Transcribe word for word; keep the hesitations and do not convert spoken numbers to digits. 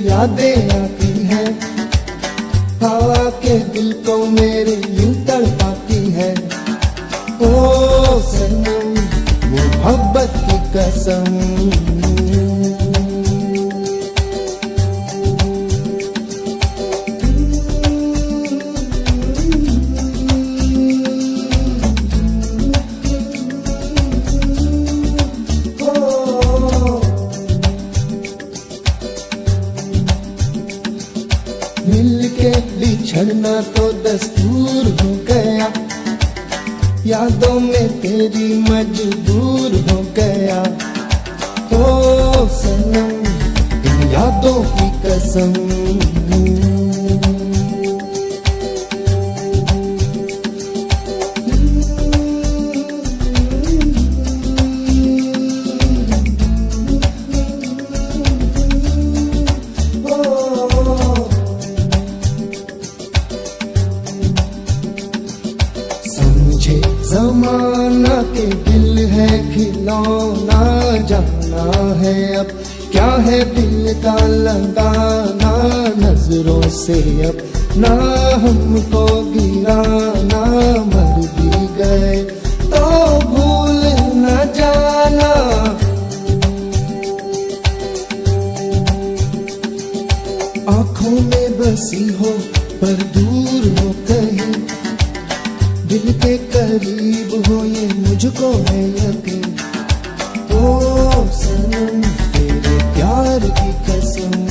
यादें आती है, हवा के दिल को मेरे यूं तड़पाती है। ओ सनम मोहब्बत की कसम, मिलके बिछड़ना तो दस्तूर हो गया, यादों में तेरी मजबूर हो गया। ओ सनम इन यादों की कसम, समझे जमाना के दिल है खिलौना, जाना है अब क्या है दिल का लगाना। नजरों से अब ना हमको गिराना, मर भी गए तो भूल न जाना। आँखों में बसी हो पर दूर हो कहीं, दिल के करीब हो ये मुझको है यकीन। ओ सनम तेरे प्यार की कसम,